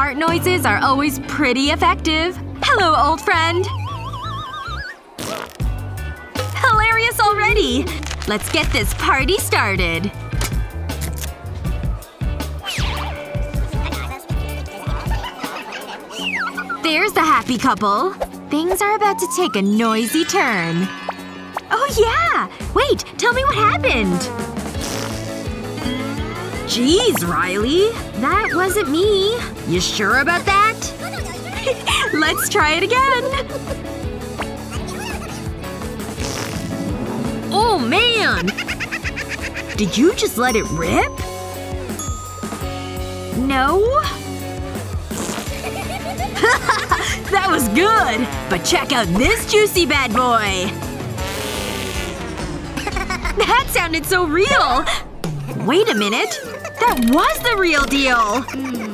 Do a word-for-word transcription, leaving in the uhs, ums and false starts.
fart noises are always pretty effective. Hello, old friend. Hilarious already! Let's get this party started. There's the happy couple. Things are about to take a noisy turn. Oh yeah! Wait, tell me what happened. Jeez, Riley. That wasn't me. You sure about that? Let's try it again. Oh man! Did you just let it rip? No? That was good! But check out this juicy bad boy! That sounded so real! Wait a minute. That was the real deal!